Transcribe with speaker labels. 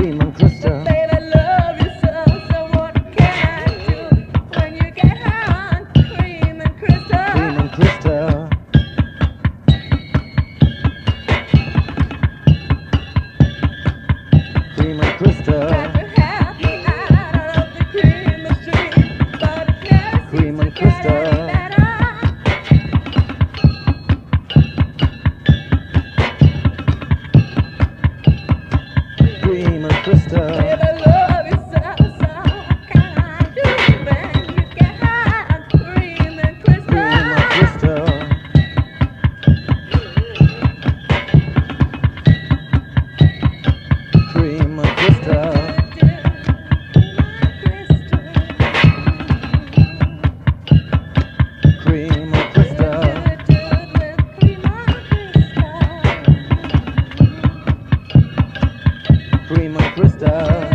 Speaker 1: Cream and crystal.
Speaker 2: Babe, I love you so, so what can I do when you get high on cream and crystal?
Speaker 1: Cream and crystal. Cream and crystal.
Speaker 2: Got to have me out of the chemistry, but it never
Speaker 1: Cream
Speaker 2: seems
Speaker 1: and
Speaker 2: to get
Speaker 1: crystal.
Speaker 2: any better.
Speaker 1: Cream and crystal.
Speaker 2: Babe, I love you so, so what can I do when you get high on cream and crystal?
Speaker 1: Cream and crystal. Cream and crystal. Cream and crystal. Cream and crystal.